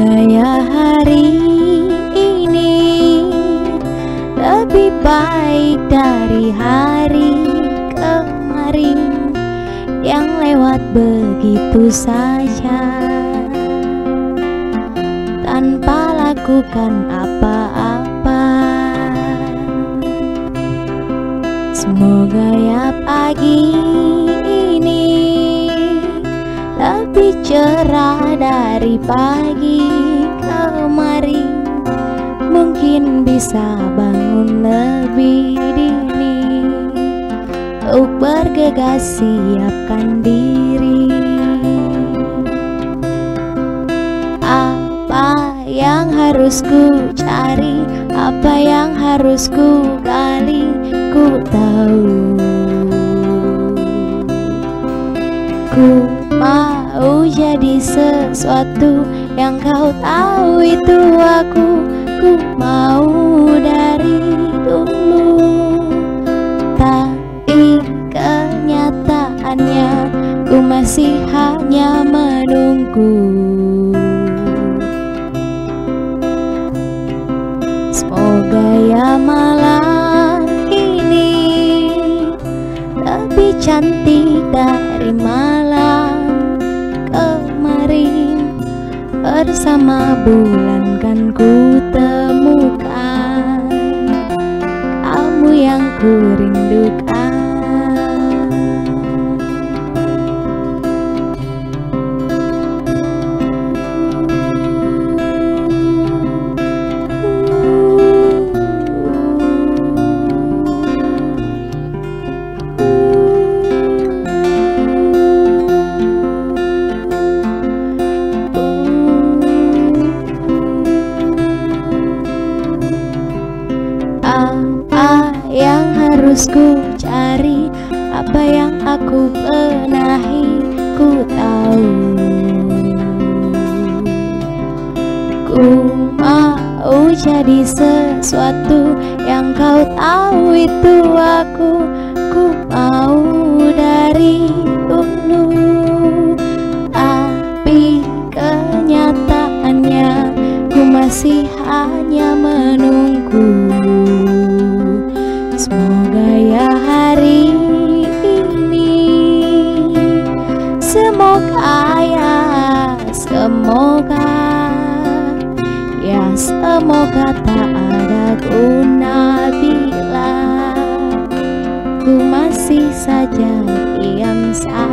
Semoga ya hari ini lebih baik dari hari kemarin yang lewat begitu saja tanpa lakukan apa-apa. Semoga ya pagi ini lebih cerah dari pagi kemarin. Mungkin bisa bangun lebih dini untuk bergegas siapkan diri. Apa yang harus ku cari, apa yang harus ku gali, ku tahu. Ku mau jadi sesuatu yang kau tahu itu aku. Ku mau dari dulu, tapi kenyataannya ku masih hanya menunggu. Semoga ya malam ini lebih cantik dari malam kemarin. Bersama bulan kan ku temukan kamu yang ku rindukan. Apa yang harus ku cari, apa yang aku benahi, ku tahu. Ku mau jadi sesuatu yang kau tahu itu aku. Ku mau dari dulu, tapi kenyataannya ku masih hanya menunggu. Semoga ya hari ini, semoga ya, semoga ya, semoga tak ada guna bila ku masih saja diam saja.